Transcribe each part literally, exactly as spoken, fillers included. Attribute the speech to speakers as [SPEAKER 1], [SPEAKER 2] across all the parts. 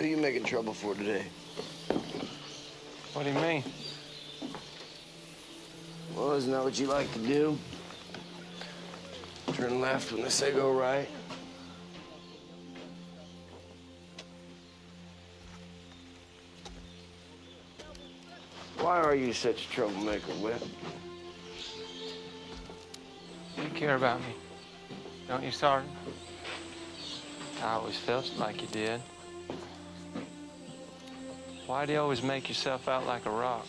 [SPEAKER 1] Who you making trouble for today?
[SPEAKER 2] What do you mean?
[SPEAKER 1] Well, isn't that what you like to do? Turn left when they say go right? Why are you such a troublemaker, Witt?
[SPEAKER 2] You care about me, don't you, Sergeant? I always felt like you did. Why do you always make yourself out like a rock?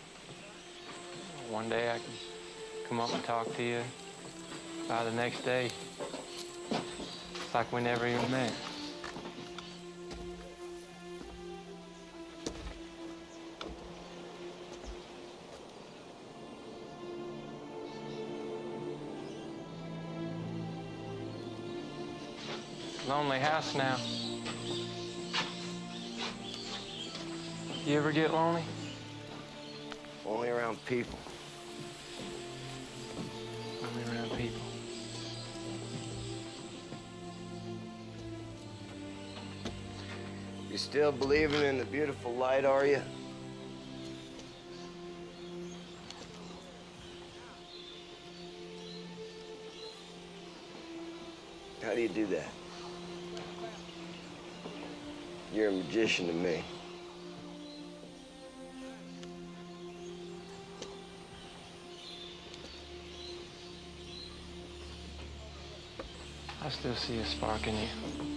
[SPEAKER 2] One day I can come up and talk to you. By the next day, it's like we never even met. Lonely house now. You ever get lonely?
[SPEAKER 1] Only around people.
[SPEAKER 2] Only around people.
[SPEAKER 1] You still believing in the beautiful light, are you? How do you do that? You're a magician to me.
[SPEAKER 2] I still see a spark in you.